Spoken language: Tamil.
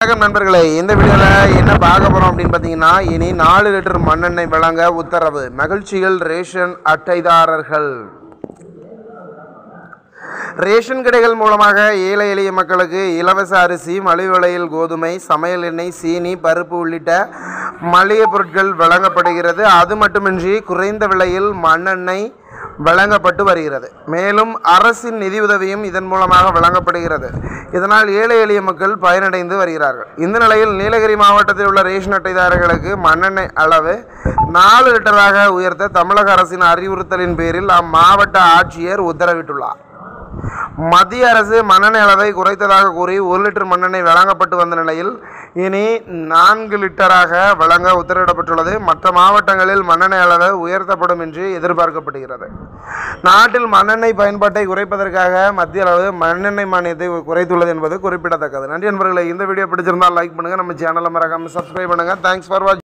வணக்கம் நண்பர்களே, இந்த வீடியோவில் என்ன பார்க்க போகிறோம் அப்படின்னு பார்த்தீங்கன்னா, இனி 4 லிட்டர் மண்ணெண்ணெய் வழங்க உத்தரவு. மகிழ்ச்சியில் ரேஷன் அட்டைதாரர்கள். ரேஷன் கடைகள் மூலமாக ஏழை எளிய மக்களுக்கு இலவச அரிசி, மலிவு விலையில் கோதுமை, சமையல் எண்ணெய், சீனி, பருப்பு உள்ளிட்ட மளிகை பொருட்கள் வழங்கப்படுகிறது. அது மட்டுமின்றி குறைந்த விலையில் மண்ணெண்ணெய் வழங்கப்பட்டு வருகிறது. மேலும் அரசின் நிதியுதவியும் இதன் மூலமாக வழங்கப்படுகிறது. இதனால் ஏழை எளிய மக்கள் பயனடைந்து வருகிறார்கள். இந்த நிலையில் நீலகிரி மாவட்டத்தில் உள்ள ரேஷன் அட்டைதாரர்களுக்கு மண்ணெண்ணெய் அளவு 4 லிட்டராக உயர்த்த தமிழக அரசின் அறிவுறுத்தலின் பேரில் அம்மாவட்ட ஆட்சியர் உத்தரவிட்டுள்ளார். மத்திய அரசு மண்ணெண்ணெய் அளவை குறைத்ததாக கூறி 1 லிட்டர் மண்ணெண்ணெய் வழங்கப்பட்டு வந்த நிலையில் இனி 4 லிட்டராக வழங்க உத்தரவிடப்பட்டுள்ளது. மற்ற மாவட்டங்களில் மண்ணெண்ணெய் அளவு உயர்த்தப்படும் என்று எதிர்பார்க்கப்படுகிறது. நாட்டில் மண்ணெண்ணெய் பயன்பாட்டை குறைப்பதற்காக மத்திய அளவு மண்ணெண்ணெய் மானியத்தை குறைத்துள்ளது என்பது குறிப்பிடத்தக்கது. நன்றி நண்பர்களே, இந்த வீடியோ பிடிச்சிருந்தால் லைக் பண்ணுங்கள், நம்ம சேனலை மறக்காமல் சப்ஸ்கிரைப் பண்ணுங்கள். தேங்க்ஸ் ஃபார் வாட்சிங்.